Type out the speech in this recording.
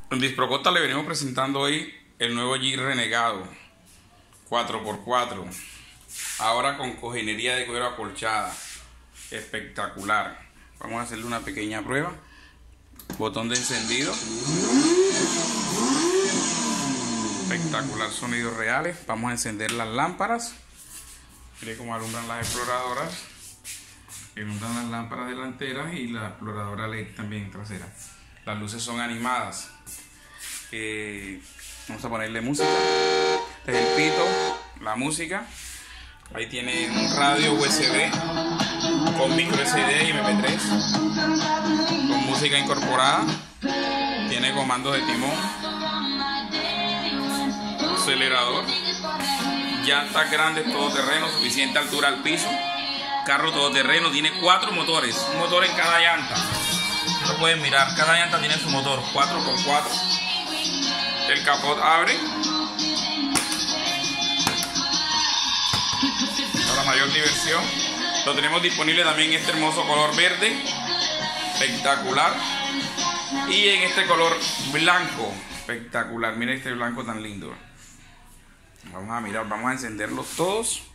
En Disprocosta le venimos presentando hoy el nuevo Jeep Renegado 4x4, ahora con cojinería de cuero acolchada, espectacular. Vamos a hacerle una pequeña prueba. Botón de encendido, espectacular, sonidos reales. Vamos a encender las lámparas. Mire cómo alumbran las exploradoras. Alumbran las lámparas delanteras y la exploradora LED también trasera. Las luces son animadas. Vamos a ponerle música. Este es el pito, la música. Ahí tiene un radio USB con micro SD y MP3 con música incorporada. Tiene comando de timón, acelerador, llantas grandes todoterreno, suficiente altura al piso. Carro todoterreno, tiene 4 motores, un motor en cada llanta. Lo pueden mirar, cada llanta tiene su motor, 4x4. El capot abre para mayor diversión. Lo tenemos disponible también en este hermoso color verde, espectacular, y en este color blanco, espectacular. Miren este blanco tan lindo. Vamos a mirar, vamos a encenderlos todos.